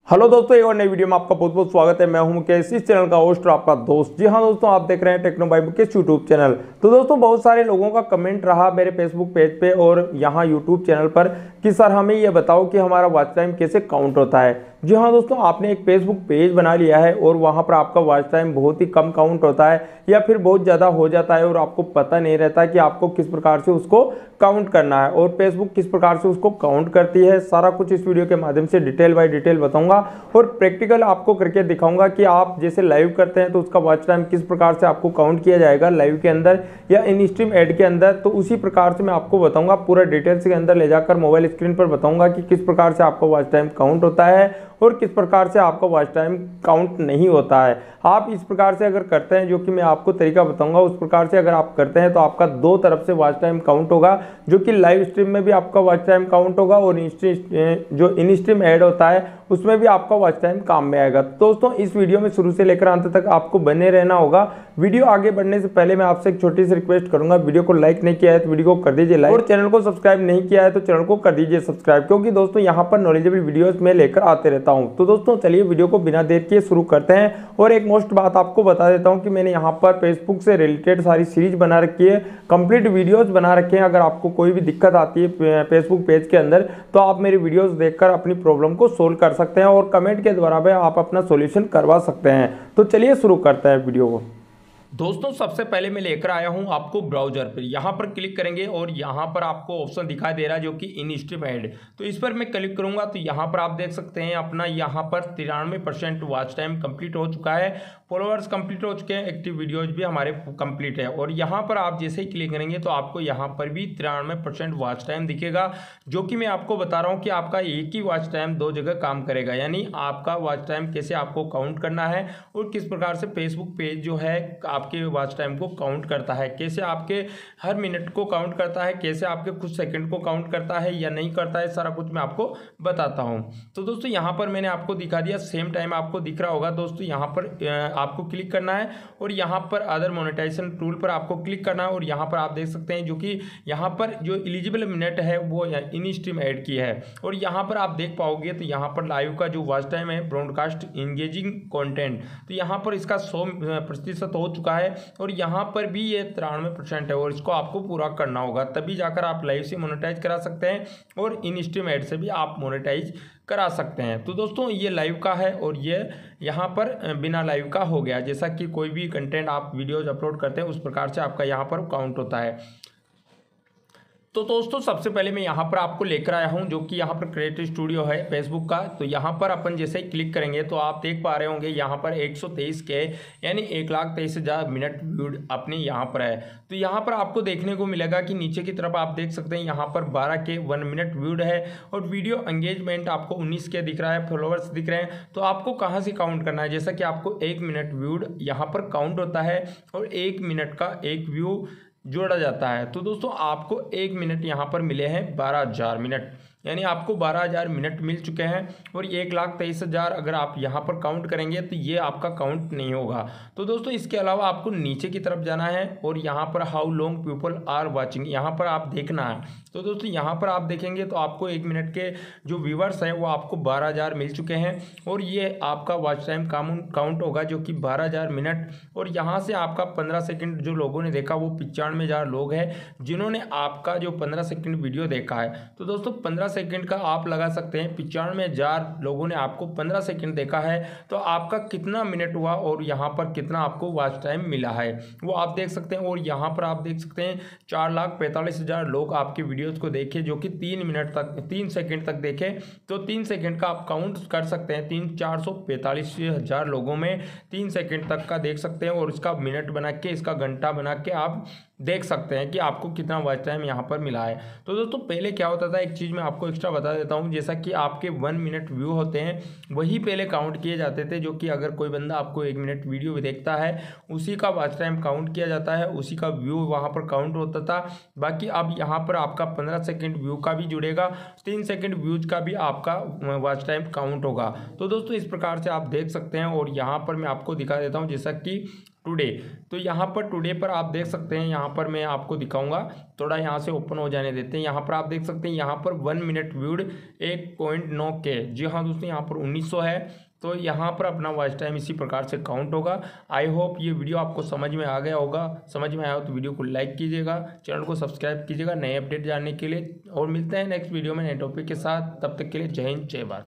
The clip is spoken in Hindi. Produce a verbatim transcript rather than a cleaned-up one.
हेलो दोस्तों, एक और नई वीडियो में आपका बहुत बहुत स्वागत है। मैं हूं मुकेश, इस चैनल का होस्ट और आपका दोस्त। जी हां दोस्तों, आप देख रहे हैं Techno by Mukesh YouTube channel. तो दोस्तों, बहुत सारे लोगों का कमेंट रहा मेरे फेसबुक पेज पे और यहां यूट्यूब चैनल पर कि सर हमें ये बताओ कि हमारा वॉच टाइम कैसे काउंट होता है। जी हाँ दोस्तों, आपने एक फेसबुक पेज बना लिया है और वहाँ पर आपका वॉच टाइम बहुत ही कम काउंट होता है या फिर बहुत ज़्यादा हो जाता है और आपको पता नहीं रहता कि आपको किस प्रकार से उसको काउंट करना है और फेसबुक किस प्रकार से उसको काउंट करती है। सारा कुछ इस वीडियो के माध्यम से डिटेल बाय डिटेल बताऊंगा और प्रैक्टिकल आपको करके दिखाऊंगा कि आप जैसे लाइव करते हैं तो उसका वॉच टाइम किस प्रकार से आपको काउंट किया जाएगा लाइव के अंदर या इन स्ट्रीम एड के अंदर। तो उसी प्रकार से मैं आपको बताऊंगा, पूरा डिटेल्स के अंदर ले जाकर मोबाइल स्क्रीन पर बताऊंगा कि किस प्रकार से आपका वॉच टाइम काउंट होता है और किस प्रकार से आपका वॉच टाइम काउंट नहीं होता है। आप इस प्रकार से अगर करते हैं, जो कि मैं आपको तरीका बताऊंगा, उस प्रकार से अगर आप करते हैं तो आपका दो तरफ से वॉच टाइम काउंट होगा, जो कि लाइव स्ट्रीम में भी आपका वॉच टाइम काउंट होगा और जो इन स्ट्रीम ऐड होता है उसमें भी आपका वॉच टाइम काम में आएगा। तो दोस्तों, इस वीडियो में शुरू से लेकर अंत तक आपको बने रहना होगा। वीडियो आगे बढ़ने से पहले मैं आपसे एक छोटी सी रिक्वेस्ट करूंगा, वीडियो को लाइक नहीं किया है तो वीडियो को कर दीजिए लाइक और चैनल को सब्सक्राइब नहीं किया है तो चैनल को कर दीजिए सब्सक्राइब, क्योंकि दोस्तों यहाँ पर नॉलेजेबल वीडियोस में लेकर आते रहता हूँ। तो दोस्तों चलिए वीडियो को बिना देर किए शुरू करते हैं। और एक मोस्ट बात आपको बता देता हूँ कि मैंने यहाँ पर फेसबुक से रिलेटेड सारी सीरीज बना रखी है, कंप्लीट वीडियोस बना रखे हैं। अगर आपको कोई भी दिक्कत आती है फेसबुक पेज के अंदर तो आप मेरी वीडियोस देखकर अपनी प्रॉब्लम को सोल्व कर सकते हैं और कमेंट के द्वारा भी आप अपना सॉल्यूशन करवा सकते हैं। तो चलिए शुरू करते हैं वीडियो को। दोस्तों, सबसे पहले मैं लेकर आया हूं आपको ब्राउजर पर। यहां पर क्लिक करेंगे और यहां पर आपको ऑप्शन दिखाई दे रहा है जो कि इन स्ट्रीम ऐड। तो इस पर मैं क्लिक करूंगा तो यहां पर आप देख सकते हैं अपना यहां पर तिरानवे परसेंट वॉच टाइम कंप्लीट हो चुका है, फॉलोअर्स कंप्लीट हो चुके हैं, एक्टिव वीडियोज भी हमारे कंप्लीट है। और यहाँ पर आप जैसे ही क्लिक करेंगे तो आपको यहाँ पर भी तिरानवे परसेंट वॉच टाइम दिखेगा, जो कि मैं आपको बता रहा हूँ कि आपका एक ही वॉच टाइम दो जगह काम करेगा। यानी आपका वॉच टाइम कैसे आपको काउंट करना है और किस प्रकार से फेसबुक पेज जो है आपके वॉच टाइम को काउंट करता है, कैसे आपके हर मिनट को काउंट करता है, कैसे आपके कुछ सेकंड को काउंट करता है या नहीं करता है, सारा कुछ मैं आपको बताता हूं। तो दोस्तों यहाँ पर मैंने आपको दिखा दिया, सेम टाइम आपको दिख रहा होगा। दोस्तों यहाँ पर आपको क्लिक करना है और यहाँ पर अदर मोनेटाइजेशन टूल पर आपको क्लिक करना है और यहाँ पर आप देख सकते हैं जो कि यहाँ पर जो एलिजिबल मिनट है वो इन स्ट्रीम ऐड की है। और यहाँ पर आप देख पाओगे तो यहाँ पर लाइव का जो वॉच टाइम है ब्रॉडकास्ट इंगेजिंग कंटेंट, तो यहाँ पर इसका सौ प्रतिशत हो चुका है और यहाँ पर भी ये तिरानवे परसेंट है और इसको आपको पूरा करना होगा, तभी जाकर आप लाइव से मोनेटाइज करा सकते हैं और इन स्ट्रीम ऐड से भी आप मोनेटाइज करा सकते हैं। तो दोस्तों ये लाइव का है और ये यहाँ पर बिना लाइव का हो गया। जैसा कि कोई भी कंटेंट आप वीडियोज अपलोड करते हैं उस प्रकार से आपका यहाँ पर काउंट होता है। तो दोस्तों सबसे पहले मैं यहाँ पर आपको लेकर आया हूँ जो कि यहाँ पर क्रिएटिव स्टूडियो है फेसबुक का। तो यहाँ पर अपन जैसे ही क्लिक करेंगे तो आप देख पा रहे होंगे यहाँ पर एक सौ तेईस के यानी एक लाख तेईस हज़ार मिनट व्यूड अपने यहाँ पर है। तो यहाँ पर आपको देखने को मिलेगा कि नीचे की तरफ आप देख सकते हैं यहाँ पर बारह के वन मिनट व्यूड है और वीडियो एंगेजमेंट आपको उन्नीस के दिख रहा है, फॉलोअर्स दिख रहे हैं। तो आपको कहाँ से काउंट करना है, जैसा कि आपको एक मिनट व्यूड यहाँ पर काउंट होता है और एक मिनट का एक व्यू जोड़ा जाता है। तो दोस्तों आपको एक मिनट यहाँ पर मिले हैं बारह हजार मिनट, यानी आपको बारह हज़ार मिनट मिल चुके हैं और एक लाख तेईस हज़ार अगर आप यहाँ पर काउंट करेंगे तो ये आपका काउंट नहीं होगा। तो दोस्तों इसके अलावा आपको नीचे की तरफ जाना है और यहाँ पर how long people are watching यहाँ पर आप देखना है। तो दोस्तों यहाँ पर आप देखेंगे तो आपको एक मिनट के जो व्यूअर्स हैं वो आपको बारह हज़ार मिल चुके हैं और ये आपका वॉच टाइम काउंट होगा जो कि बारह हज़ार मिनट। और यहाँ से आपका पंद्रह सेकेंड जो लोगों ने देखा वो पचानवे हज़ार लोग हैं जिन्होंने आपका जो पंद्रह सेकेंड वीडियो देखा है। तो दोस्तों पंद्रह सेकंड का आप लगा सकते हैं, पचानवे हजार लोगों ने आपको पंद्रह सेकंड देखा है तो आपका कितना मिनट हुआ और यहाँ पर कितना आपको वॉच टाइम मिला है वो आप देख सकते हैं। और यहाँ पर आप देख सकते हैं चार लाख पैंतालीस हजार लोग आपके वीडियोस को देखे जो कि तीन मिनट तक तीन सेकंड तक देखे। तो तीन सेकंड का आप काउंट कर सकते हैं, तीन चार सौ पैंतालीस हजार लोगों में तीन सेकंड तक का देख सकते हैं और इसका मिनट बना के इसका घंटा बना के आप देख सकते हैं कि आपको कितना वॉच टाइम यहाँ पर मिला है। तो दोस्तों पहले क्या होता था, एक चीज़ मैं आपको एक्स्ट्रा बता देता हूँ, जैसा कि आपके वन मिनट व्यू होते हैं वही पहले काउंट किए जाते थे, जो कि अगर कोई बंदा आपको एक मिनट वीडियो देखता है उसी का वॉच टाइम काउंट किया जाता है, उसी का व्यू वहाँ पर काउंट होता था। बाकी अब यहाँ पर आपका पंद्रह सेकेंड व्यू का भी जुड़ेगा, तीन सेकेंड व्यूज का भी आपका वॉच टाइम काउंट होगा। तो दोस्तों इस प्रकार से आप देख सकते हैं और यहाँ पर मैं आपको दिखा देता हूँ जैसा कि टुडे। तो यहाँ पर टुडे पर आप देख सकते हैं, यहाँ पर मैं आपको दिखाऊंगा, थोड़ा यहाँ से ओपन हो जाने देते हैं। यहाँ पर आप देख सकते हैं, यहाँ पर वन मिनट व्यूड एक पॉइंट नौ के। जी हाँ दोस्तों, यहाँ पर उन्नीस सौ है। तो यहाँ पर अपना वॉच टाइम इसी प्रकार से काउंट होगा। आई होप ये वीडियो आपको समझ में आ गया होगा। समझ में आया हो तो वीडियो को लाइक कीजिएगा, चैनल को सब्सक्राइब कीजिएगा नए अपडेट जानने के लिए। और मिलते हैं नेक्स्ट वीडियो में नए टॉपिक के साथ। तब तक के लिए जय हिंद, जय भारत।